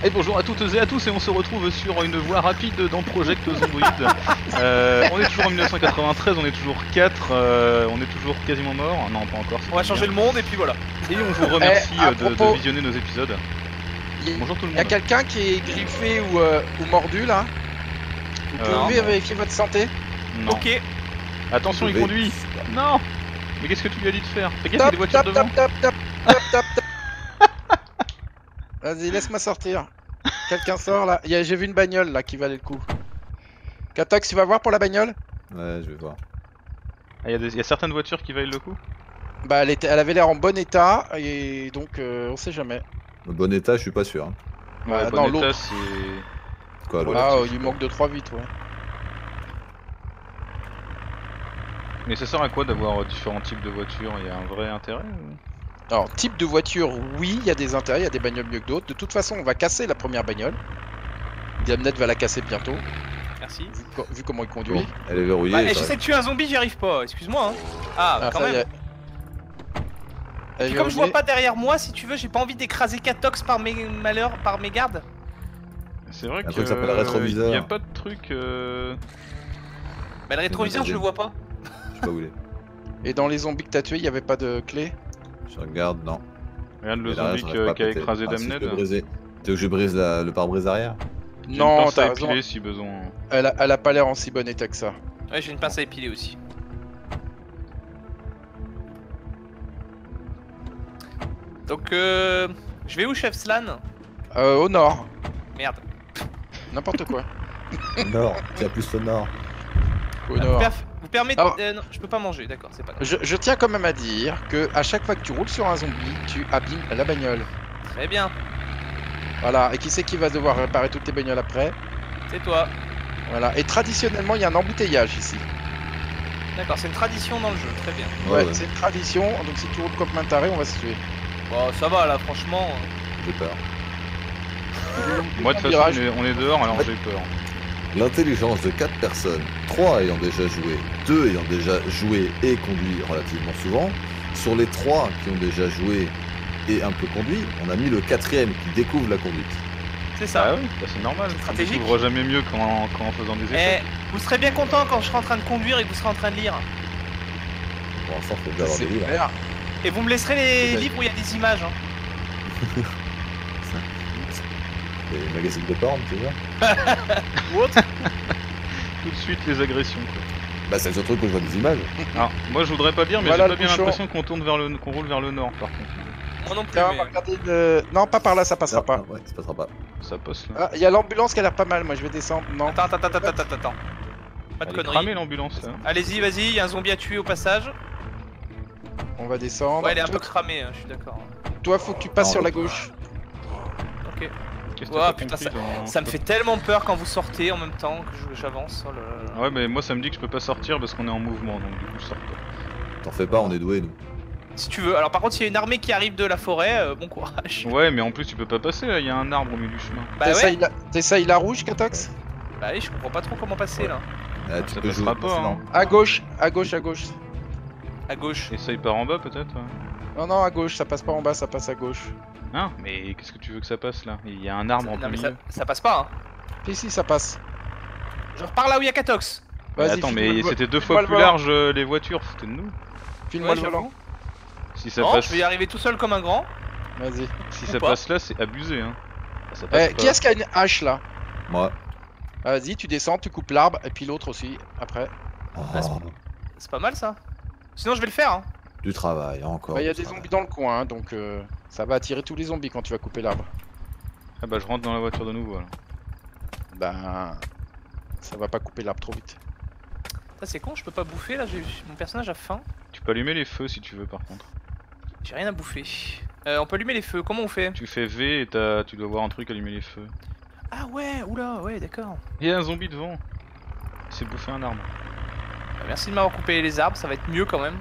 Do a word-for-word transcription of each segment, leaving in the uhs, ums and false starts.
Et bonjour à toutes et à tous et on se retrouve sur une voie rapide dans Project Zomboid. euh, on est toujours en mille neuf cent quatre-vingt-treize, on est toujours quatre, euh, on est toujours quasiment mort. Non, pas encore. On va changer bien. le monde et puis voilà. Et on vous remercie Eh, à de, propos, de visionner nos épisodes. Y, Bonjour tout le y a monde. quelqu'un qui est griffé ou, euh, ou mordu là? Vous Euh, pouvez non. vérifier votre santé? Non. Ok. Attention, il Oui. conduit. Non. Mais qu'est-ce que tu lui as dit de faire? Fais gaffe, il y a Top, des voitures top, devant. top, top, top, top, top, top. Vas-y, laisse-moi sortir. Quelqu'un sort là. Y a- J'ai vu une bagnole là qui valait le coup. Katox, tu vas voir pour la bagnole? Ouais, je vais voir. Ah, il y, a des- il y a certaines voitures qui valent le coup. Bah, elle, était, elle avait l'air en bon état et donc euh, on sait jamais. Le bon état, je suis pas sûr. Hein. Bah, Ouais, non, bon état, l'autre. c'est... Quoi, l'autre Ah, relatif, il quoi. manque de trois vitres, ouais. Mais ça sert à quoi d'avoir euh, différents types de voitures? Il y a un vrai intérêt ou... Alors, type de voiture, oui, il y a des intérêts, il y a des bagnoles mieux que d'autres. De toute façon, on va casser la première bagnole. Diamnet va la casser bientôt, Merci. vu, co- vu comment il conduit. Bon, elle est verrouillée. Bah, ça j'essaie de tuer un zombie, j'y arrive pas. Excuse-moi. Hein. Ah, Ah, quand ça y même. est. Elle Puis est comme je vois verrouillée. pas derrière moi, si tu veux, j'ai pas envie d'écraser Catox par mes malheurs, par mes gardes. C'est vrai Un que... truc qui s'appelle rétroviseur. Il n'y a pas de truc... Euh... Bah, le rétroviseur, je le vois pas. Je sais pas où il est. Et dans les zombies que t'as tués, il y avait pas de clé? Je regarde, non. Regarde le Mais derrière, zombie j'arrive qui, pas à qui a péter. écrasé Ah, si, je Damned. peux briser. Tu veux que je brise la- le pare-brise arrière? J'ai Non, une pince à t'as raison. épiler si besoin. Elle a, elle a pas l'air en si bon état que ça. Ouais, j'ai une pince à épiler aussi. Donc, euh. Je vais où, chef Slan? Euh, au nord. Merde. N'importe quoi. Au nord, c'est plus au nord. Au Vous, nord. per- vous permettez. Alors- euh, non, je peux pas manger, d'accord, c'est pas grave. Je, je tiens quand même à dire que à chaque fois que tu roules sur un zombie, tu abîmes la bagnole. Très bien, Voilà. Et qui c'est qui va devoir réparer toutes tes bagnoles après? c'est toi. Voilà. Et traditionnellement, il y a un embouteillage ici. D'accord, c'est une tradition dans le jeu, très bien. Ouais, Ouais, ouais, c'est une tradition. Donc si tu roules comme un taré, on va se tuer. Bon, ça va là, franchement. j'ai peur. Moi de toute façon Virage. on est, on est dehors alors j'ai peur. L'intelligence de quatre personnes, trois ayant déjà joué, deux ayant déjà joué et conduit relativement souvent, sur les trois qui ont déjà joué et un peu conduit, on a mis le quatrième qui découvre la conduite. C'est ça. Ah oui, bah c'est normal. On stratégique. découvre jamais mieux qu'en qu'en faisant des Eh, essais. vous serez bien content quand je serai en train de conduire et que vous serez en train de lire. Pour l'instant, faut bien avoir C'est des livres. clair. Et vous me laisserez les C'est- livres où il y a des images. Hein. Les magazines de porn, tu vois. Ou autre. Tout de suite les agressions quoi. Bah, c'est le seul truc où je vois des images. Alors moi je voudrais pas dire mais Voilà j'ai le pas bien bouchon. l'impression qu'on tourne vers le qu'on roule vers le nord par contre. Moi non plus. Tiens, on mais- va regarder le... Non, pas par là, ça passera Non, pas. non, ouais, ça passera pas. Ça passe là. Ah, il y a l'ambulance qui a l'air pas mal. Moi, je vais descendre. Non. Attends, attends, attends, attends, attends, attends. Pas de Elle est conneries. cramée l'ambulance là. Allez-y, vas-y, il y a un zombie à tuer au passage. On va descendre. Ouais, elle est un peu toi, cramée, hein, je suis d'accord. toi, faut que tu passes Non, sur la l'autre. gauche. Ok. Qu'est-ce que Ouah, t'as putain, compris dans- Ça me fait tellement peur quand vous sortez en même temps que je- j'avance. Oh là là là. Ouais mais moi ça me dit que je peux pas sortir parce qu'on est en mouvement donc du coup je sors pas. T'en fais pas, on est doués, nous. Si tu veux. Alors par contre, s'il y a une armée qui arrive de la forêt, euh, bon courage. Ouais mais en plus tu peux pas passer là, il y a un arbre au milieu du chemin. Bah ouais. T'essayes la... t'essayes la rouge, Katox? Bah oui, je comprends pas trop comment passer là. Ah, tu ça peux passera jouer. pas, c'est hein. non. À gauche, à gauche, à gauche. À gauche. Essaye par en bas peut-être. Non, non, à gauche, ça passe pas en bas, ça passe à gauche. Hein? Mais qu'est-ce que tu veux que ça passe là? Il y a un arbre en Non plein mais ça, milieu. ça passe pas, hein. Si, si, ça passe. Je repars là où il y a Catox. Mais Vas-y, attends file-moi mais le vo- c'était deux file-moi fois le plus volant. large euh, les voitures, foutez de nous. File-moi Ouais, le j'avoue. volant. Si ça Non, passe, je vais y arriver tout seul comme un grand. Vas-y. si ou ça pas. passe là c'est abusé hein. Ça passe Eh, pas. qui est-ce qui a une hache là? Moi. Vas-y, tu descends, tu coupes l'arbre, et puis l'autre aussi, après. Oh, C'est pas mal ça. Sinon, je vais le faire. Hein. du travail, encore. Bah, il y a du des travail. zombies dans le coin, hein, donc euh, ça va attirer tous les zombies quand tu vas couper l'arbre. Ah bah je rentre dans la voiture de nouveau alors. Ben. Ça va pas couper l'arbre trop vite. Ça c'est con, je peux pas bouffer là. j'ai- Mon personnage a faim. Tu peux allumer les feux si tu veux par contre. J'ai rien à bouffer. Euh, on peut allumer les feux. Comment on fait? Tu fais V et t'as- tu dois voir un truc allumer les feux. Ah ouais, oula, ouais, d'accord. Il y a un zombie devant. C'est bouffer un arbre. Bah, merci de m'avoir coupé les arbres, ça va être mieux quand même.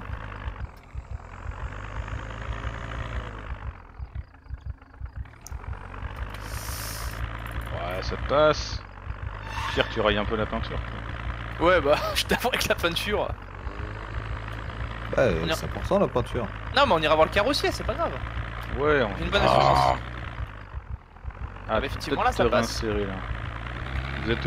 Ouais ça passe. Pire tu rayes un peu la peinture. quoi. Ouais, bah, je t'avoue avec la peinture. Ouais, On ira- cinq pour cent la peinture. Non, mais on ira voir le carrossier, c'est pas grave. Ouais on... J'ai une bonne Ah. assurance. Ah, bah, effectivement, là, ça peut-être passe. réinsérer, là. Vous êtes où?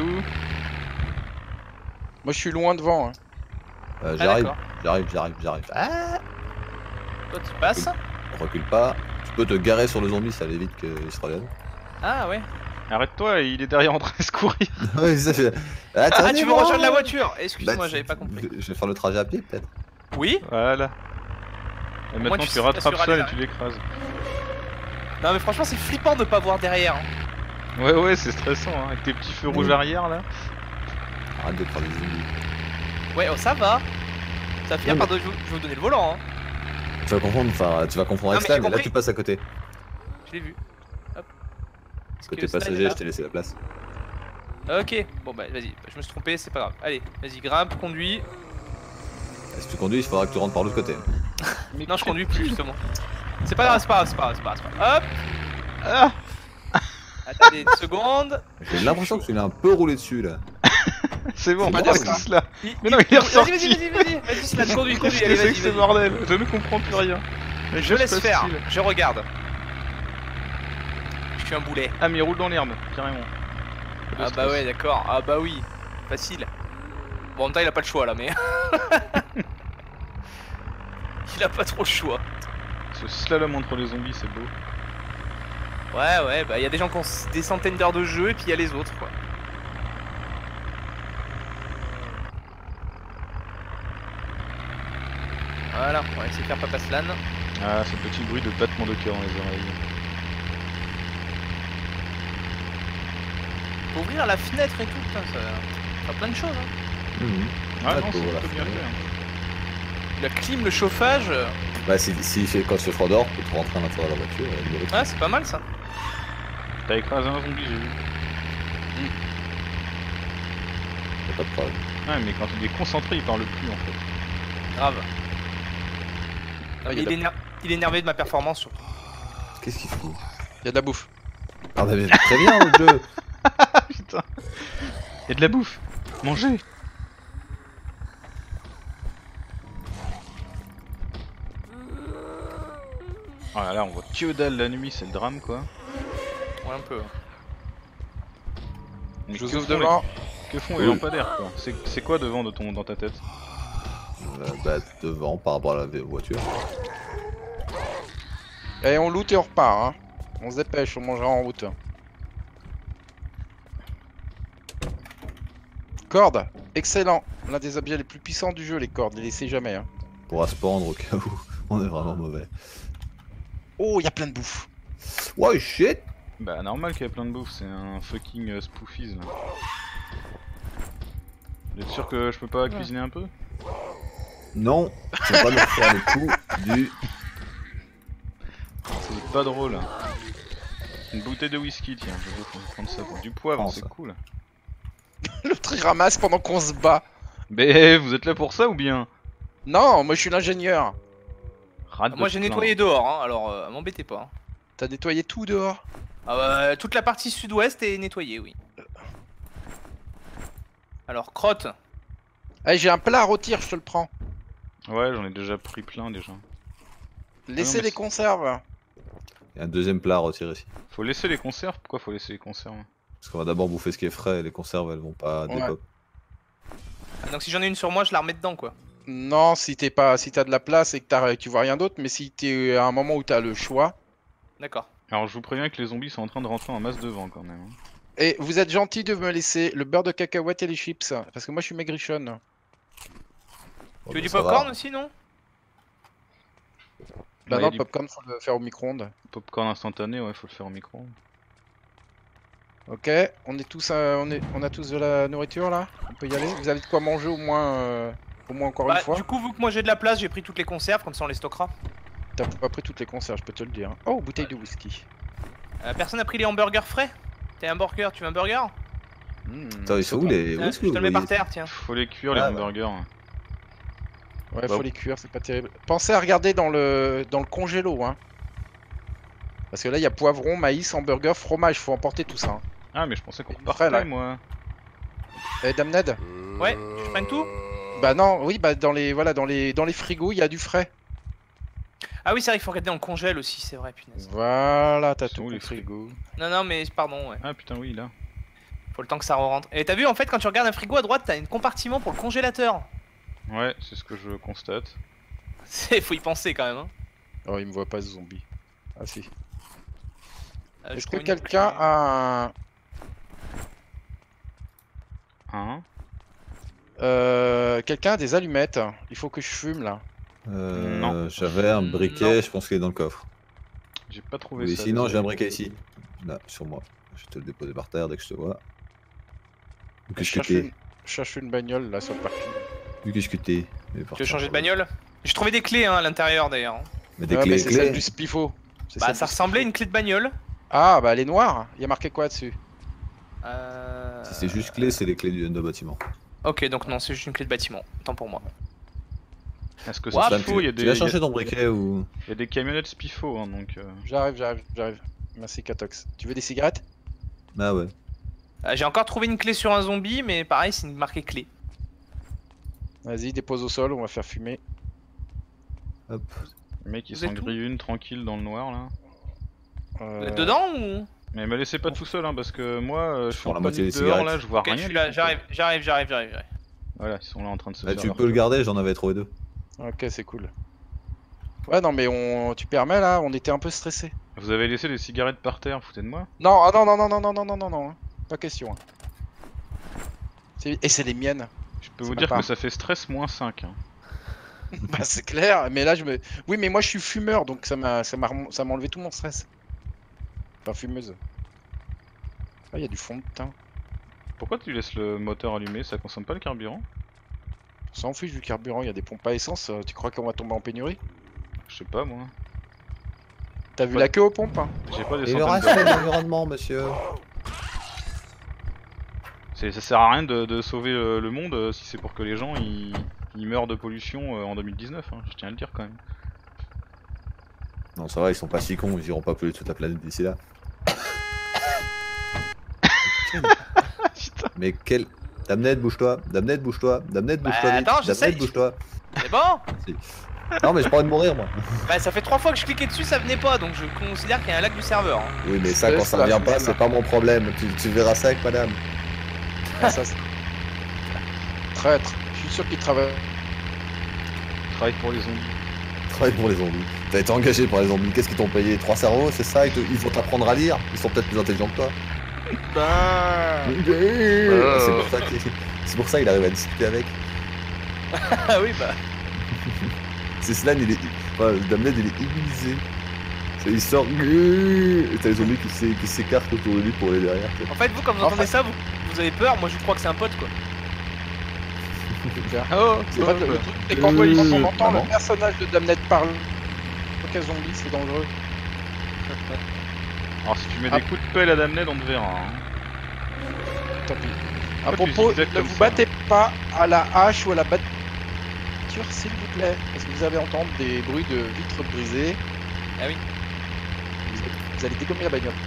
Moi je suis loin devant. Hein. Euh, Ah, j'arrive, d'accord. j'arrive, j'arrive, j'arrive. Ah, Toi, tu passes. recule pas. Tu peux te garer sur le zombie, ça évite qu'il se relève. Ah, ouais. Arrête-toi, il est derrière en train de se courir. Ouais, ça fait. Ah, tu veux Attendez-moi. rejoindre la voiture? Excuse-moi, Bah, j'avais pas compris. Je vais faire le trajet à pied peut-être. Oui. Voilà. Et maintenant, tu tu, sais rattrapes t'assurer ça aller et tu l'écrases. Non, mais franchement, c'est flippant de pas voir derrière. hein. Ouais, ouais, c'est stressant, hein, avec tes petits feux rouges Oui. arrière là. Arrête de prendre des zombies. Ouais, oh, ça va. Ça va finir Non, par de... je vous- je vais vous donner le volant. Hein. Tu vas confondre, enfin, tu vas confondre Non, avec mais Slan, j'ai et là compris. tu passes à côté. Je l'ai vu. Hop. Est-ce Côté que Slan est passager, là je t'ai laissé la place. Ok, bon bah vas-y, je me suis trompé, c'est pas grave. Allez, vas-y, grimpe, conduis. Et si tu conduis, il faudra que tu rentres par l'autre côté. Non, je conduis plus justement. C'est pas grave, c'est pas grave, c'est pas grave, c'est pas grave. c'est pas grave. Hop. Ah Attendez une seconde. J'ai l'impression que tu l'as un peu roulé dessus là. C'est bon, C'est pas pas dire grave. ça là. Il- Mais non, il est Vas-y, ressorti. vas-y, vas-y, vas-y, vas-y, Slan, conduis, conduis, Qu'est-ce allez, que c'est vas-y, que ce vas-y. bordel? Je ne comprends plus rien. Mais Je laisse passe faire, facile. je regarde. Je suis un boulet. Ah, mais il roule dans l'herbe, carrément. Le Ah bah stress. ouais, d'accord, ah bah oui, facile. Bon, en même temps, il a pas le choix là, mais. Il a pas trop le choix. Ce slalom entre les zombies, c'est beau. Ouais, ouais, bah il y a des gens qui ont des centaines d'heures de jeu et puis il y a les autres quoi. Voilà, on va essayer de faire Papa Slan. Ah, ce petit bruit de battement de cœur dans les oreilles. Faut ouvrir la fenêtre et tout, putain, ça ça fait plein de choses. Hein. Mhm. Ah, Ah, non, c'est voilà, plutôt bien c'est fait. bien. hein. La clim, le chauffage, euh, Bah, si, si il fait quand il fait froid dehors, tu peux te rentrer à l'intérieur de la voiture et le ah, c'est pas mal ça. T'as écrasé un zombie, j'ai vu. y a pas de problème. Ouais, mais quand il est concentré, il parle plus en fait. Grave. Ah, il, il y a est éner- il est énervé de ma performance surtout. Qu'est-ce qu'il fout? Il y a de la bouffe. Ah, bah, mais très bien le jeu. Ah putain. Y'a de la bouffe. Mangez. Oh là là, on voit que dalle la nuit, c'est le drame quoi. Ouais, un peu. Mais Je que vous ouvre font les- devant. Que font les lampadaires quoi? C'est c'est quoi devant de ton, dans ta tête? Euh, bah, devant par rapport à la voiture. Et on loot et on repart. Hein. On se dépêche, on mangera en route. Cordes, excellent. L'un des objets les plus puissants du jeu, les cordes. Les laissez jamais. Hein. On pourra se pendre au cas où on est vraiment mauvais. Oh, il y a plein de bouffe. Ouais, shit! Bah normal qu'il y a plein de bouffe, c'est un fucking euh, spoofies là. Vous êtes sûr que je peux pas cuisiner un peu? Non, tu vas pas me faire le coup du. C'est pas drôle. hein. Une bouteille de whisky, tiens, je vais prendre ça pour du poivre, Prends c'est ça. cool. L'autre il ramasse pendant qu'on se bat. Mais vous êtes là pour ça ou bien? Non, moi je suis l'ingénieur. Rate Moi de j'ai te nettoyé dehors, hein, alors euh, m'embêtez pas. hein. T'as nettoyé tout dehors. Ah bah, toute la partie sud-ouest est nettoyée, oui. Alors, crotte. Allez, j'ai un plat à rôtir, je te le prends. plaindre. Ouais, j'en ai déjà pris plein déjà. Laissez mais les c'est- conserves. Il y a un deuxième plat à retirer ici. Faut laisser les conserves? Pourquoi faut laisser les conserves? Parce qu'on va d'abord bouffer ce qui est frais et les conserves elles vont pas Ouais. dépop. Ah, donc si j'en ai une sur moi, je la remets dedans, quoi. Non, si t'es pas, si t'as de la place et que t'as- tu vois rien d'autre, mais si t'es à un moment où t'as le choix. D'accord. Alors je vous préviens que les zombies sont en train de rentrer en masse devant quand même. hein. Et vous êtes gentil de me laisser le beurre de cacahuète et les chips, parce que moi je suis maigrichonne. Bon, Tu veux bah, du ça va. popcorn aussi, non? Bah Ouais, non, y a le du popcorn faut le faire au micro-ondes. popcorn instantané, ouais, faut le faire au micro. Ok, on est tous, euh, on est, on a tous de la nourriture là. On peut y aller. Vous avez de quoi manger au moins, euh, au moins encore Bah, une fois. du coup, vu que moi j'ai de la place, j'ai pris toutes les conserves, comme ça on les stockera. T'as pas pris toutes les conserves, je peux te le dire. Oh, bouteille de whisky. Euh, personne a pris les hamburgers frais? T'as un burger, tu veux un burger? Mmh, Attends, ils sont où les. Où Ah, est-ce Je que te vous le mets par voyez terre, tiens. Faut les cuire les Ah, bah. hamburgers. Ouais, Bah, faut les cuire, c'est pas terrible. Pensez à regarder dans le, dans le congélo, hein. Parce que là, il y a poivron, maïs, hamburger, fromage. Faut emporter tout ça. Hein. Ah mais je pensais qu'on Et du repartait frais, là. moi. Eh, Dame Ned. Ouais, je prenne tout? Bah non, oui, bah dans les, voilà, dans les, dans les frigos, il y a du frais. Ah oui, c'est vrai qu'il faut regarder en congèle aussi, c'est vrai, punaise. Voilà, t'as Ils sont tout où, les compris. frigos? Non, non, mais pardon, ouais. Ah putain, oui, là. Faut le temps que ça re-rentre. Et t'as vu, en fait, quand tu regardes un frigo à droite, t'as un compartiment pour le congélateur. Ouais, c'est ce que je constate. C'est, faut y penser quand même, hein. Oh, il me voit pas ce zombie. Ah si. Euh, je Est-ce que trouve une quelqu'un clé. a un... Hein? Euh, quelqu'un a des allumettes? Il faut que je fume là. Euh, Non. J'avais un briquet, je pense qu'il est dans le coffre. J'ai pas trouvé Oui, ça. sinon j'ai un désolé. briquet ici. Là, sur moi. Je vais te le déposer par terre dès que je te vois. Où Je qu'est-ce que cherche, t'es une... je cherche une bagnole là sur le parking. Où qu'est-ce que t'es Tu veux changer de bagnole? J'ai trouvé des clés hein, à l'intérieur d'ailleurs. Mais des Ouais, mais clés, c'est celle clés. du Spifo. C'est Bah celle ça du ressemblait à Spifo. une clé de bagnole. Ah bah elle est noire. Il y a marqué quoi dessus? Euh... Si c'est juste clés, c'est les clés du de bâtiment. Ok, donc non, c'est juste une clé de bâtiment. Tant pour moi. Est-ce que Ouah, c'est Slam, Spifo? Il y a tu, des, tu as il y a- changé ton briquet ou... il y a des camionnettes Spifo, hein, donc. euh, J'arrive, j'arrive, j'arrive. Merci Katox. Tu veux des cigarettes? Ah ouais. Euh, J'ai encore trouvé une clé sur un zombie, mais pareil, c'est marqué clé. Vas-y, dépose au sol, on va faire fumer. Hop. Le mec il Vous s'en êtes où grille une tranquille dans le noir là. Vous Euh, êtes dedans ou... Mais me laissez pas tout seul hein, parce que moi euh, je suis prends en la moitié panique des dehors cigarettes. là, je vois Ok, je rien. suis du là, tout, j'arrive, j'arrive, j'arrive, j'arrive. j'arrive. quoi. Voilà, ils sont là en train de se Bah, faire tu leur peux le tour. garder, j'en avais trouvé deux. Ok, c'est cool. Ouais, non, mais on... tu permets là, on était un peu stressés. Vous avez laissé des cigarettes par terre, foutez de moi. Non, ah non, non, non, non, non, non, non, non, non, hein. Pas question. hein. C'est- Et c'est les miennes. Je peux C'est vous ma dire part. que ça fait stress moins cinq. Hein. Bah c'est clair, mais là je me... Oui, mais moi je suis fumeur, donc ça m'a ça m'a rem- ça m'a enlevé tout mon stress. Enfin, fumeuse. Ah, il y a du fond de teint. Pourquoi tu laisses le moteur allumé? Ça consomme pas le carburant? On s'en fiche du carburant, il y a des pompes à essence, euh, tu crois qu'on va tomber en pénurie? Je sais pas moi. T'as vu Ouais. la queue aux pompes hein? J'ai pas des Et le centaines reste de... de l'environnement, monsieur. C'est- Ça sert à rien de, de sauver euh, le monde euh, si c'est pour que les gens ils, ils meurent de pollution euh, en deux mille dix-neuf, hein, je tiens à le dire quand même. Non, ça va, ils sont pas si cons, ils iront pas polluer toute la planète d'ici là. Putain. Mais quel... Damned, bouge-toi, Damned, bouge-toi, Damned, Bah, bouge-toi vite, attends, j'essaye. Damned, bouge-toi. C'est bon. Non mais j'ai pas envie de mourir moi. Bah ça fait trois fois que je cliquais dessus, ça venait pas, donc je considère qu'il y a un lag du serveur. hein. Oui mais ça Laisse quand ça la revient pas, flemme. c'est pas mon problème, tu, tu verras ça avec madame. Ah, ça, c'est- Traître, je suis sûr qu'il travaille. Travaille pour les zombies. Travaille pour les zombies. T'as été engagé par les zombies, qu'est-ce qu'ils t'ont payé? Trois cerveaux, c'est ça? Ils, te- ils vont t'apprendre à lire? Ils sont peut-être plus intelligents que toi. Ben... C'est pour ça qu'il c'est pour ça qu'il arrive à discuter avec. Ah oui bah. C'est Slan, il est. Enfin, Damned, il est immunisé. C'est- Il sort. Et t'as les zombies qui s'é- qui s'écartent autour de lui pour aller derrière. tu sais. En fait vous quand vous En entendez fait- ça, vous, vous avez peur, moi je crois que c'est un pote quoi. Oh, C'est pas le le truc, c'est quand, quand on entend Maman. le personnage de Damned parler. Aucun zombie, c'est dangereux. Alors si tu mets Ah. des coups de pelle à Damned, on te verra. Hein. Tant pis. À Pourquoi tu propos, zigzags ne comme vous ça battez pas à la hache ou à la batte s'il vous plaît, parce que vous allez entendre des bruits de vitres brisées. Ah oui. Vous, vous allez dégommer la bagnole.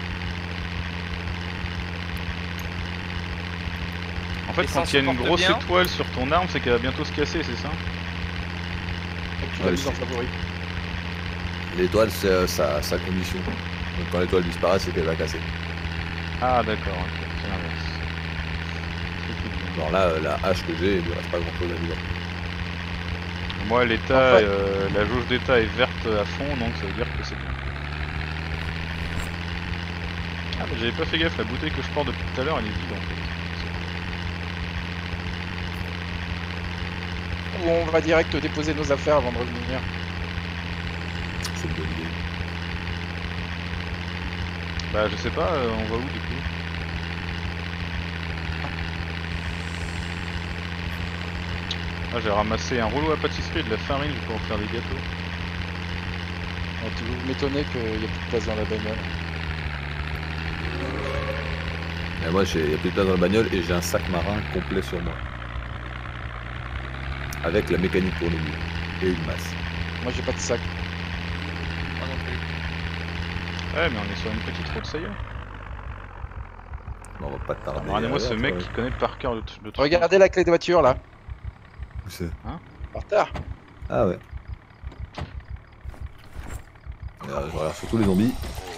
En fait, L'essence quand il y a se une porte grosse bien. étoile sur ton arme, c'est qu'elle va bientôt se casser, c'est ça? Donc tu Ouais, l'as mis en c'est- favori. L'étoile, c'est euh, sa, sa condition. Donc quand l'étoile disparaît, c'est qu'elle va casser. Ah d'accord, ok, c'est l'inverse. C'est tout bien. Genre là, euh, la hache que j'ai, il lui reste pas grand chose à vivre. Moi, l'état, En fait- euh, la jauge d'état est verte à fond, donc ça veut dire que c'est bien. Ah, mais j'avais pas fait gaffe, la bouteille que je porte depuis tout à l'heure, elle est vide en fait. Ou on va direct déposer nos affaires avant de revenir. C'est une bonne idée. Bah, je sais pas, euh, on va où du coup? Ah, j'ai ramassé un rouleau à pâtisserie, de la farine pour faire des gâteaux. Ah, tu vous m'étonnez qu'il n'y a plus de place dans la bagnole. Et moi, j'ai y a plus de place dans la bagnole et j'ai un sac marin complet sur moi. Avec la mécanique pour le milieu. Et une masse. Moi j'ai pas de sac. Moi non plus. Ouais, mais on est sur une petite route, ça y est. Bon, on va pas tarder. Regardez-moi ce derrière, mec toi. qui connaît par cœur le, tr- le truc. Regardez la clé de voiture là, Où c'est par terre. Ah ouais. Euh, je regarde surtout les zombies.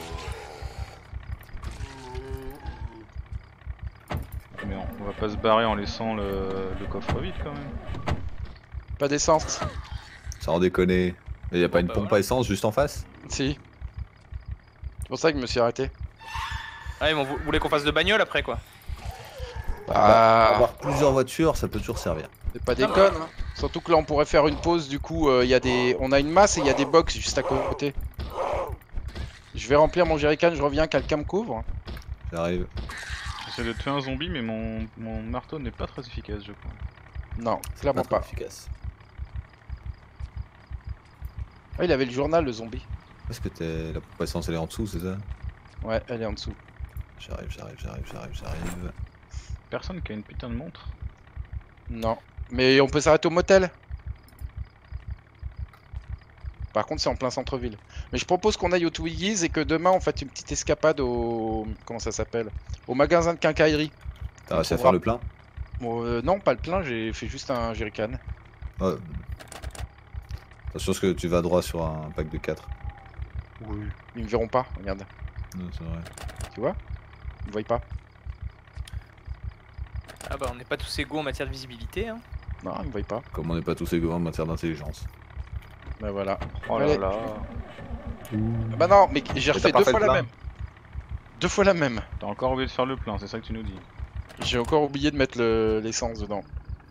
Mais on, on va pas se barrer en laissant le, le coffre vide quand même. Pas d'essence. Sans déconner. Et y a pas une bah pompe voilà. à essence juste en face? Si. C'est pour ça que je me suis arrêté. Ah, mais vous vous voulez qu'on fasse de bagnole après quoi? Bah, Avoir plusieurs voitures, ça peut toujours servir. c'est pas déconne. Hein. Surtout que là on pourrait faire une pause, du coup il y a des... on a une masse et il y a des box juste à côté. Je vais remplir mon jerrycan, je reviens, quelqu'un me couvre. J'arrive. J'essaie de tuer un zombie mais mon, mon marteau n'est pas très efficace je crois. Non, clairement très pas. efficace. Ah, il avait le journal le zombie. Est-ce que t'es... la pompe à essence elle est en dessous, c'est ça? Ouais, elle est en dessous. J'arrive, j'arrive, j'arrive, j'arrive, j'arrive. Personne qui a une putain de montre. Non. Mais on peut s'arrêter au motel. Par contre c'est en plein centre-ville. Mais je propose qu'on aille au Twiggies et que demain on fasse une petite escapade au... Comment ça s'appelle? Au magasin de quincaillerie. T'as réussi à trouvera- faire le plein? Bon, euh, non, pas le plein, j'ai fait juste un jerrycan. Ouais. Attention, parce que tu vas droit sur un pack de quatre. Oui. Ils me verront pas, regarde. Non, c'est vrai. Tu vois? Ils me voient pas. Ah bah on n'est pas tous égaux en matière de visibilité hein. Non, ils me voient pas. Comme on n'est pas tous égaux en matière d'intelligence. Bah voilà. Oh Allez. là là. Ah bah non, mais j'ai t'as refait pas deux fait fois le la plein même. Deux fois la même. T'as encore oublié de faire le plein, c'est ça que tu nous dis. J'ai encore oublié de mettre le- l'essence dedans.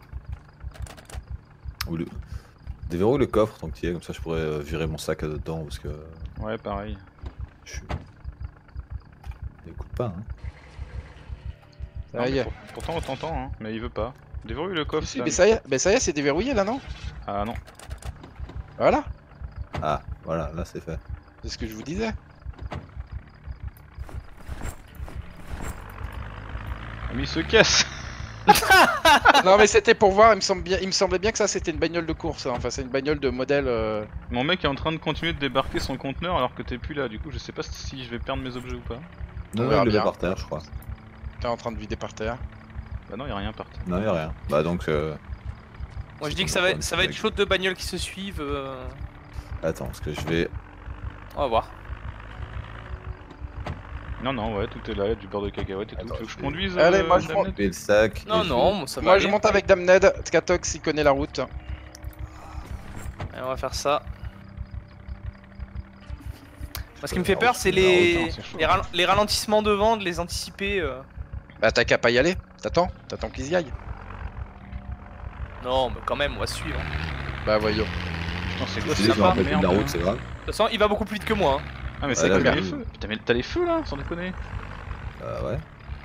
Ou le... Déverrouille le coffre tant que tu y es, comme ça je pourrais euh, virer mon sac dedans parce que Ouais pareil. je suis. Écoute pas, hein. Ça Non, y mais est. pour- pourtant on t'entend hein, mais il veut pas. Déverrouille le coffre. Si, Sam. mais ça y est, mais ça y est, c'est déverrouillé là, non? Ah non. Voilà, Ah, voilà, là c'est fait. c'est ce que je vous disais. Mais il se casse. Non mais c'était pour voir, il me, semble bien, il me semblait bien que ça c'était une bagnole de course, hein. Enfin c'est une bagnole de modèle... euh, Mon mec est en train de continuer de débarquer son conteneur alors que t'es plus là, du coup je sais pas si je vais perdre mes objets ou pas. Non, verra il le met bien. par terre, je crois. T'es en train de vider par terre. Bah non, y a rien par terre. Non, y'a rien. Bah donc. Euh... Moi je c'est dis que ton ça va, problème, ça va ce être mec. chaud de bagnoles qui se suivent. euh, Attends, parce que je vais. On va voir. Non, non, ouais, tout est là, y a du beurre de cacahuète et tout. Attends, Tu veux que je je vais- conduise Allez, euh, moi, je Damned Couper le sac. Non et non, moi, ça va Moi aller. je monte avec Damned, Skatox il connaît la route. Allez, on va faire ça. Moi ce qui me fait Ah, peur ouais, c'est la les... route, hein, c'est chaud. les, ral- les ralentissements devant, de les anticiper. euh. Bah t'as qu'à pas y aller, t'attends, t'attends qu'ils y aillent. Non mais quand même on va suivre. Bah voyons. Putain, c'est Je quoi suis c'est désolé, je me sympa, rappelle plus de la merde. route, c'est grave. De toute façon il va beaucoup plus vite que moi. Hein. Ah, mais Ouais, c'est là, comme je- les feux. Putain, mais t'as les feux là, sans déconner. Euh, ouais.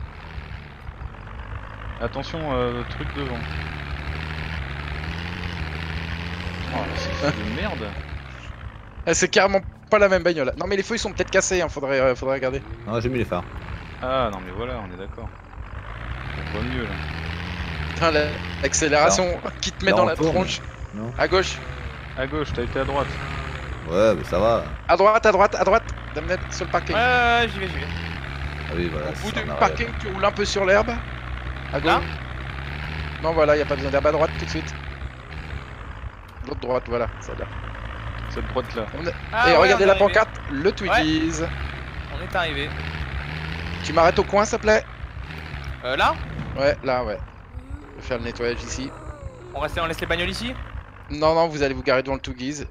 Attention, euh, truc devant. Oh, là, c'est feu de merde. Ah, c'est carrément pas la même bagnole. Non mais les feux ils sont peut-être cassés, hein. faudrait, euh, faudrait regarder. Non, j'ai mis les phares. Ah, non, mais voilà, on est d'accord. On voit mieux là. Putain la- l'accélération qui te met Là, dans on la tourne. tronche. Non. À gauche. À gauche, t'as été à droite. Ouais, mais ça va. À droite, à droite, à droite. Damned sur le parking. Ouais, ouais, ouais, j'y vais, j'y vais. Ah oui, voilà. Au bout c'est du en arrière. parking, tu roules un peu sur l'herbe. À gauche. Là Non, voilà, y a pas besoin d'herbe à droite tout de suite. L'autre droite, voilà, ça va. Cette droite là. On est- Ah, Et ouais, regardez on est la arrivé. pancarte, le Twiggies. On est arrivé. Tu m'arrêtes au coin, s'il te plaît? Euh, là Ouais, là, ouais. Je vais faire le nettoyage ici. On reste, on laisse les bagnoles ici. Non, non, vous allez vous garer devant le Twiggies.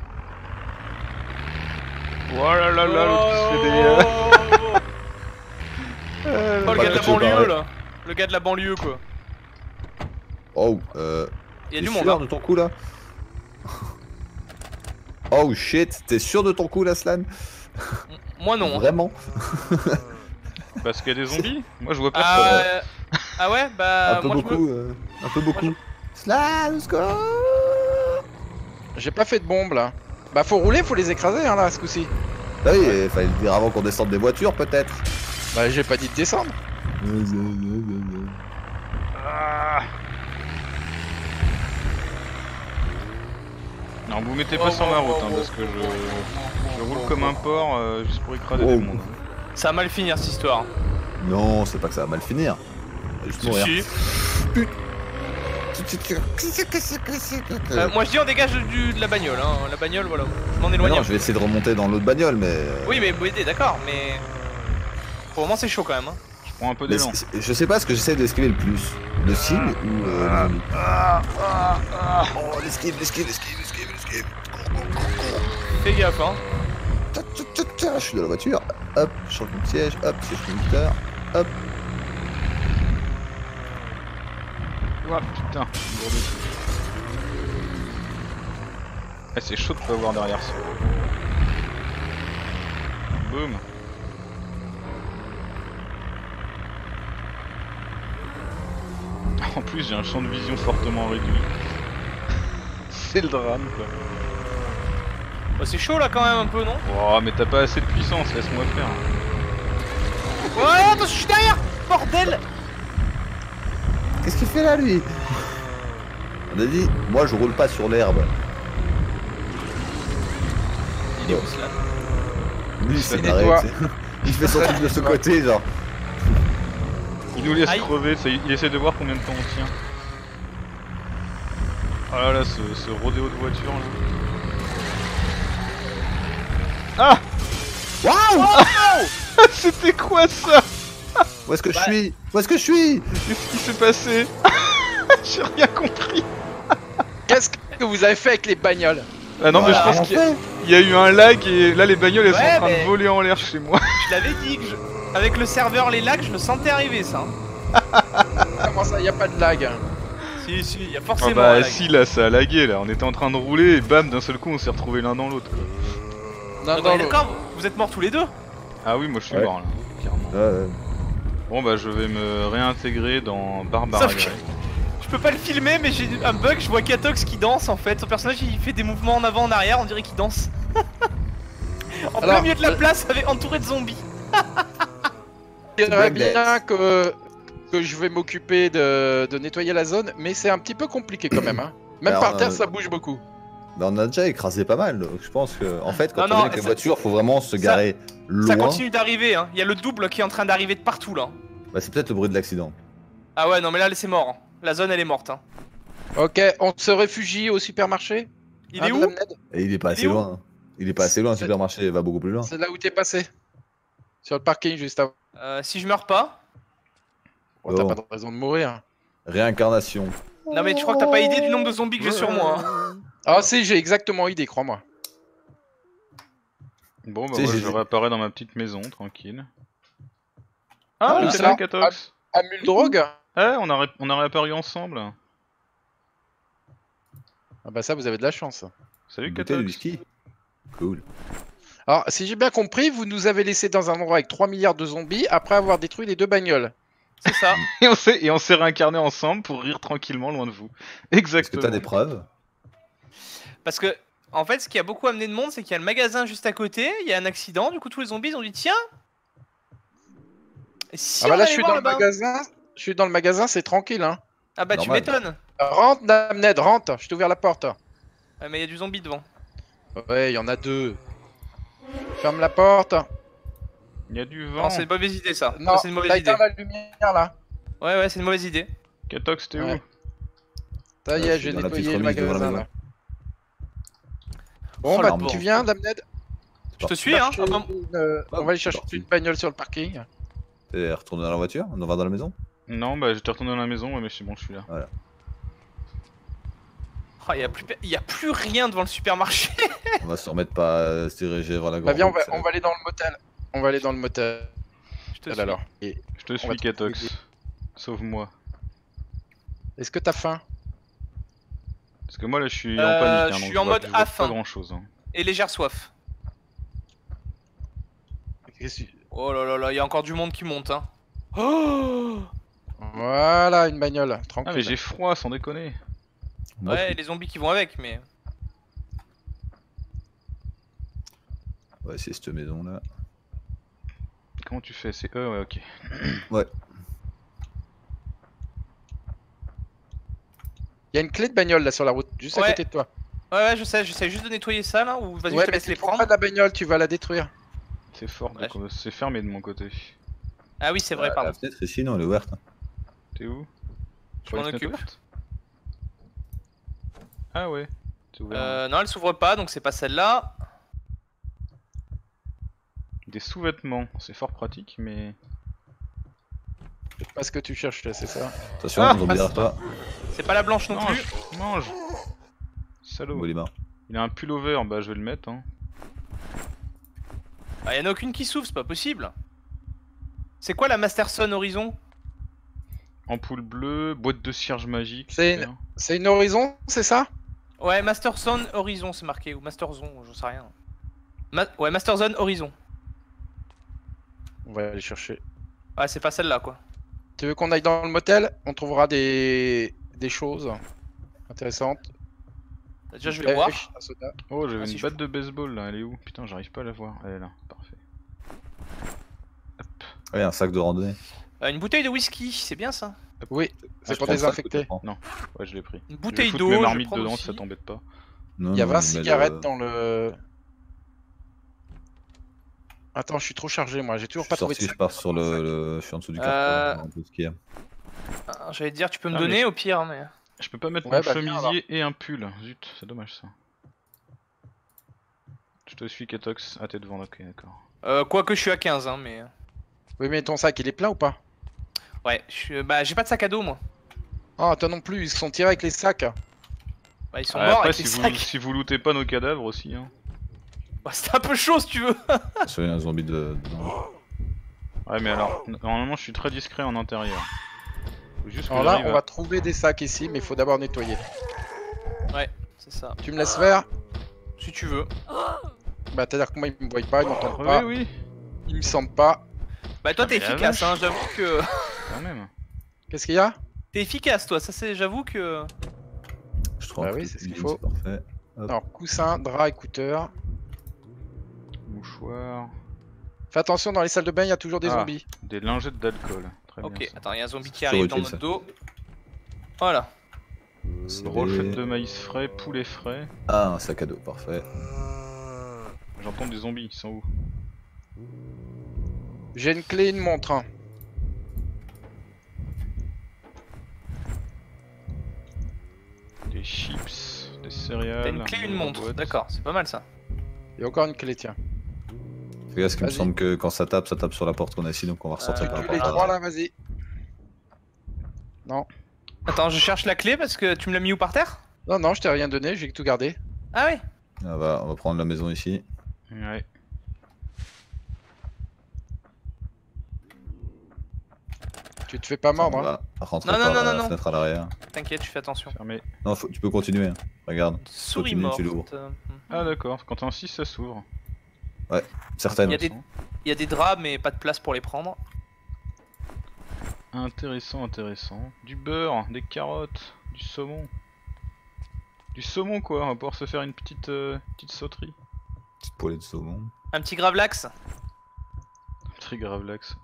Oh là là là, l'autre qui se fait des. Oh, euh, Oh, le Pas gars de la que tu banlieue parais. là. Le gars de la banlieue quoi. Oh, euh. Il y a T'es du monde. sûr Hein. de ton coup là? Oh shit, t'es sûr de ton coup là, Slan? Moi non. hein. Vraiment? Parce qu'il y a des zombies. Moi je vois personne. Ah, euh, ah ouais bah Un peu moi je beaucoup, me... euh, un peu beaucoup. Slan, let's go! J'ai pas fait de bombe là. Bah, faut rouler, faut les écraser hein là, ce coup-ci. Bah oui, il fallait le dire avant qu'on descende des voitures peut-être. Bah, j'ai pas dit de descendre. Ah. Non, vous mettez pas sur ma route hein, parce que je, je roule comme un porc euh, juste pour écraser Oh. des mondes. Ça va mal finir cette histoire. Non, c'est pas que ça va mal finir. On va juste Si, mourir. si. Euh, moi je dis on dégage du, de la bagnole, hein. La bagnole, voilà. Je m'en Mais éloigne. non, un je peu. vais essayer de remonter dans l'autre bagnole, mais. euh, Oui, mais vous aidez, d'accord, mais. Pour le moment c'est chaud quand même. Hein. Je prends un peu mais d'élan. c'est- c'est- je sais pas ce que j'essaie d'esquiver le plus. Le cible ou euh, les zombies. Oh, l'esquive, l'esquive, l'esquive, l'esquive, l'esquive. Fais gaffe, hein. Tcha, tcha, tcha, tcha, je suis dans la voiture. Hop, je change mon siège. Hop, siège conducteur. Hop. Ouah, putain, bourdu. Eh, c'est chaud de pas voir derrière ça. Boum. En plus, j'ai un champ de vision fortement réduit. C'est le drame, quoi. Bah, c'est chaud là quand même un peu, non? Oh, mais t'as pas assez de puissance, laisse-moi faire. Ouais, attention, je suis derrière! Bordel! Qu'est-ce qu'il fait là, lui? On a dit, moi je roule pas sur l'herbe. Il est où ce là? Lui, Ça c'est nettoie. marré. tu sais. Il fait son truc de ce côté, genre. Il nous laisse Aïe. crever, ça, il essaie de voir combien de temps on tient. Oh là là, ce, ce rodéo de voiture là. Ah! Waouh! C'était quoi ça? Où est-ce que je Bah. suis? Où est-ce que je suis? Qu'est-ce qui s'est passé? J'ai rien compris. Qu'est-ce que vous avez fait avec les bagnoles? Ah non, Voilà. mais je pense qu'il y, a- il y a eu un lag et là les bagnoles elles Ouais, sont en train mais- de voler en l'air chez moi. Je l'avais dit que je... Avec le serveur les lags, je le sentais arriver ça. Hein. Comment ça, y a pas de lag? Si, si, il y a Ah forcément un bah lag. si là ça a lagué là, on était en train de rouler et bam d'un seul coup on s'est retrouvés l'un dans l'autre. quoi. Non, Ah bah, non, d'accord, vous- vous êtes morts tous les deux. Ah oui moi je suis Ouais. mort là, clairement. Euh, Bon bah je vais me réintégrer dans Barbara Sauf que- Grey. Je peux pas le filmer, mais j'ai un bug, je vois Katox qui danse en fait. Son personnage il fait des mouvements en avant, en arrière, on dirait qu'il danse. En plein Alors, milieu de la euh, place, avec, entouré de zombies. je dirais Black bien que, que je vais m'occuper de, de nettoyer la zone, mais c'est un petit peu compliqué quand même. Hein. Même Alors, par terre, euh, ça bouge beaucoup. bah, on a déjà écrasé pas mal, donc je pense que. En fait, quand Non, on non, vient avec la ça- voiture, faut vraiment se ça- garer loin. Ça continue d'arriver, hein. Il y a le double qui est en train d'arriver de partout là. Bah, c'est peut-être le bruit de l'accident. Ah ouais, non, mais là c'est mort. Hein. La zone elle est morte. Hein. Ok, on se réfugie au supermarché. Il Hein, est où? Madame Ned Et il est pas Il est assez où loin. Il est pas assez loin, le C'est- supermarché va beaucoup plus loin. C'est là où t'es passé. Sur le parking juste avant. Euh, Si je meurs pas. Bon, t'as Oh. pas de raison de mourir. Réincarnation. Non, mais tu crois que t'as pas idée du nombre de zombies que j'ai sur moi. Hein. Ah si, j'ai exactement idée, crois-moi. Bon bah Tu sais, moi j'ai je vu- réapparais dans ma petite maison tranquille. Ah, Ah où c'est ça là Katox. À Muldrogue. Eh on a, ré- on a réapparu ensemble. Ah bah ça, vous avez de la chance. Salut Une bouteille de Katox. whisky. Cool. Alors, si j'ai bien compris, vous nous avez laissé dans un endroit avec trois milliards de zombies après avoir détruit les deux bagnoles. C'est ça. Et on s'est et on s'est réincarné ensemble pour rire tranquillement loin de vous. Est-ce que Exactement. t'as des preuves? Parce que, en fait, ce qui a beaucoup amené de monde, c'est qu'il y a le magasin juste à côté, il y a un accident, du coup tous les zombies ils ont dit tiens. Et si Ah bah on là, allait je suis voir dans le là-bas magasin. Je suis dans le magasin, c'est tranquille, hein. Ah bah tu Normal. m'étonnes. Rentre, Dame Ned, rentre. Je t'ai ouvert la porte. Ah, mais il y a du zombie devant. Ouais, il y en a deux. Ferme la porte. Il y a du vent. Non, c'est une mauvaise idée ça. Non, Ça, c'est une t'as mauvaise idée. éteint la lumière là. Ouais, ouais, c'est une mauvaise idée. Katox t'es Ouais. où? Ça y Ouais, est, je suis j'ai dans la nettoyé petite le remise devant la magasin maison. là. Bon, Oh, bah, le bon. tu viens, Dame Ned? Je te suis, hein. Chercher Ah, bon. une, euh, Ah, On va aller c'est chercher parti. une bagnole sur le parking. T'es retourné dans la voiture? On va dans la maison? Non bah j'étais retourné dans la maison ouais, mais c'est bon je suis là. Oh, il y a plus, il y a plus rien devant le supermarché. On va se remettre pas à se diriger vers la grande Bah viens, on route, va, ça on va aller dans le motel. On va aller dans le motel. Je te suis. Alors. Et Je te va suis te Katox. trouver Sauve-moi. est-ce que t'as faim? Parce que moi là je suis Euh, en panique. je hein, suis donc en je vois- mode je vois à faim. Pas grand chose. Et légère soif. Qu'est-ce que- Oh là là là, il y a encore du monde qui monte, hein. Oh Voilà, une bagnole. Ah Tranquille. mais j'ai froid sans déconner. Moi, Ouais, et les zombies qui vont avec, mais. On va essayer cette maison là. Comment tu fais? C'est E ouais ok. Il y a une clé de bagnole là sur la route, juste à Ouais. côté de toi. Ouais, ouais, je sais, j'essaie juste de nettoyer ça là, ou vas-y, Ouais, je te mais laisse tu les prends prendre. pas de la bagnole, tu vas la détruire. C'est fort, Ouais, donc, euh, c'est fermé de mon côté. Ah oui, c'est vrai, Ah, pardon. La fenêtre ici, non, elle est ouverte. T'es où? Je m'en Sur les occupe. fenêtres ouvertes Ah ouais, c'est ouvert. Euh, non, elle s'ouvre pas, donc c'est pas celle-là. Des sous-vêtements, c'est fort pratique, mais... C'est pas ce que tu cherches là, c'est ça? Attention, Ah, zombie derrière toi. C'est pas la blanche non Mange, plus. mange Salaud. Bon, il est mort. Il a un pullover, bah je vais le mettre. Hein. Ah, y'en a aucune qui s'ouvre, c'est pas possible. C'est quoi la Masterson Horizon? Ampoule bleue, boîte de cierge magique. C'est super. C'est une horizon, c'est ça? Ouais, Masterson Horizon c'est marqué, ou Masterzone, j'en sais rien. Ma ouais, Masterzone Horizon. On va aller chercher. Ouais, c'est pas celle-là quoi. Tu veux qu'on aille dans le motel? On trouvera des, des choses intéressantes. Déjà, je vais boire. Pêche, un soda. Oh, j'avais Ah, une si je batte de baseball là, elle est où? Putain, j'arrive pas à la voir. Elle est là, parfait. Ouais, un sac de randonnée. Euh, une bouteille de whisky, c'est bien ça. Oui, Ah, c'est je pour prends le sac, désinfecter. je prends. Ouais, je l'ai pris. Une Je vais bouteille foutre d'eau, mes je vais marmites prendre dedans aussi. si ça t'embête pas. Non, Il y a non, vingt mais le- cigarettes dans le... Attends, je suis trop chargé moi, j'ai Je toujours suis pas trouvé sorti, de je pars sur le, le- je suis en dessous du Euh, carton. un peu ce qu'il y a. Ah, j'allais te dire, tu peux me Ah, donner mais- au pire, mais. Je peux pas mettre Ouais, mon bah, viens, chemisier et un pull. Zut, c'est dommage ça. Je te suis, Katox. Ah, t'es devant, ok, d'accord. Euh, quoique je suis à quinze, hein, mais. Oui, mais ton sac il est plein ou pas? Ouais, je suis... bah j'ai pas de sac à dos moi. Ah, toi non plus, ils se sont tirés avec les sacs. Bah ils sont Ouais, morts après, avec si les vous, sacs. si vous lootez pas nos cadavres aussi, hein. Bah, c'est un peu chaud si tu veux. Attention, il y a un zombie de- dedans. Ouais, mais alors, normalement, je suis très discret en intérieur. Faut juste que Alors là, j'arrive on à- va trouver des sacs ici, mais il faut d'abord nettoyer. Ouais, c'est ça. Tu me laisses faire? Si tu veux. Bah, c'est-à-dire que moi, ils me voient pas, ils m'entendent Oui, pas, oui, ils me sentent pas. Bah toi Ah, t'es mais la efficace, vache. hein, j'avoue que. quand même. Qu'est-ce qu'il y a? T'es efficace toi, ça c'est. J'avoue que. Je trouve Bah un oui, peu c'est de ce qu'il cuisine, faut. c'est parfait. Alors, coussin, drap, écouteurs. Mouchoir. Fais attention, dans les salles de bain, il y a toujours des Ah. zombies. Des lingettes d'alcool. Très Ok, bien. ça. attends, il y a un zombie qui C'est arrive dans utile, notre ça. dos. Voilà. C'est Brochette des- de maïs frais, poulet frais. Ah, un sac à dos, parfait. J'entends des zombies, ils sont où? J'ai une clé et une montre. hein. Des chips, des céréales. T'as une clé et une montre, boîte. d'accord, c'est pas mal ça. Il y a encore une clé, tiens. Fais gaffe, parce qu'il me Vas-y. semble que quand ça tape, ça tape sur la porte qu'on a ici, donc on va ressortir Euh, par Tous la les porte. trois là, vas-y. Non. Attends, je cherche la clé parce que tu me l'as mis où par terre? Non, non, je t'ai rien donné, j'ai tout gardé. Ah oui. On va, on va prendre la maison ici. Ouais. Tu te fais pas mordre, On hein. va rentrer Non, non, par non, la non, non. fenêtre à l'arrière. T'inquiète, je fais attention. Fermé. Non, faut- tu peux continuer. hein. Regarde, Souris Continue, morte. tu l'ouvres. euh, Ah d'accord, quand t'as un six ça s'ouvre. certaines. Il y a des- Il y a des draps mais pas de place pour les prendre. Intéressant, intéressant. Du beurre, des carottes, du saumon. Du saumon quoi, on va pouvoir se faire une petite, euh, petite sauterie. Petite poêlée de saumon. Un petit gravlax. Très grave l'axe.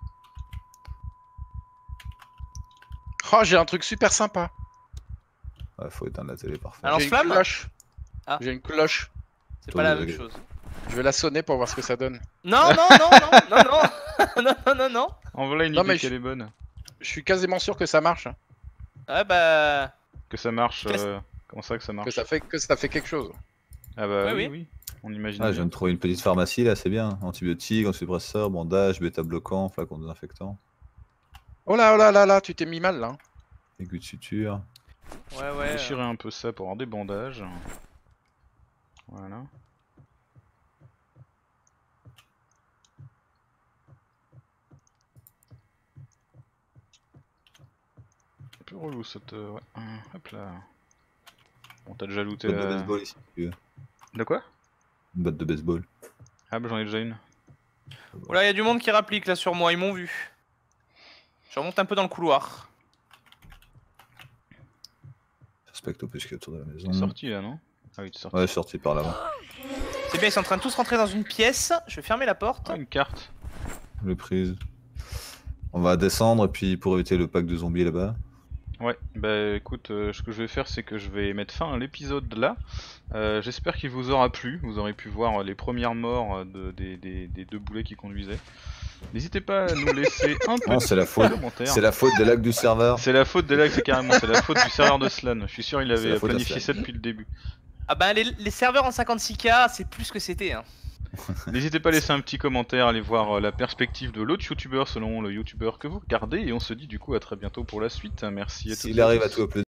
Oh, j'ai un truc super sympa. Ouais, faut éteindre la télé, parfait. Alors, J'ai une lance-flamme cloche. Ah. J'ai une cloche. C'est pas la Toi, même euh, chose. Je vais la sonner pour voir ce que ça donne. Non, non, non, non, non, non, non, non, non, non. En voilà une Non, idée mais qu'elle je- est bonne. Je suis quasiment sûr que ça marche. hein. Ah bah. Que ça marche. Qu'est-ce- Euh... Comment ça que ça marche? Que ça fait que ça fait quelque chose. Ah bah Oui, oui, oui. oui. On imagine. Ah, je bien. viens de trouver une petite pharmacie là, c'est bien. Antibiotiques, antidépresseurs, bandage, bêta-bloquant, flacon désinfectant, Oh là, oh là là là, tu t'es mis mal là. aiguille de suture. Ouais, ouais. Déchirer un peu ça pour avoir des bandages. Voilà. Un peu relou cette. euh, Ouais. Hum, Hop là. Bon, t'as déjà looté Une batte de la. baseball ici, si tu veux. De quoi? Une batte de baseball. Ah bah j'en ai déjà une. Oh là, il y a du monde qui rapplique là sur moi, ils m'ont vu. Je remonte un peu dans le couloir. Respecte au plus qu'il y a autour de la T'es maison. sorti là, non? Ah oui, t'es sorti. Ouais, sorti par là-bas. C'est bien, ils sont en train de tous rentrer dans une pièce. Je vais fermer la porte. Ah, une carte. Le prise. On va descendre et puis pour éviter le pack de zombies là-bas. Ouais, bah écoute, euh, ce que je vais faire c'est que je vais mettre fin à l'épisode là. Euh, J'espère qu'il vous aura plu, vous aurez pu voir les premières morts euh, de, des, des- des deux boulets qui conduisaient. N'hésitez pas à nous laisser un Non, petit c'est la faute. commentaire. C'est la faute des lags du serveur. C'est la faute des lags, c'est carrément, c'est la faute du serveur de Slan. Je suis sûr il C'est avait la faute à planifié Slan. ça depuis le début. Ah bah les, les serveurs en cinquante-six K, c'est plus que c'était. Hein. N'hésitez pas à laisser un petit commentaire, aller voir euh, la perspective de l'autre youtubeur selon le youtubeur que vous regardez, et on se dit du coup à très bientôt pour la suite. Merci à tous. S'il arrive à tout uploader.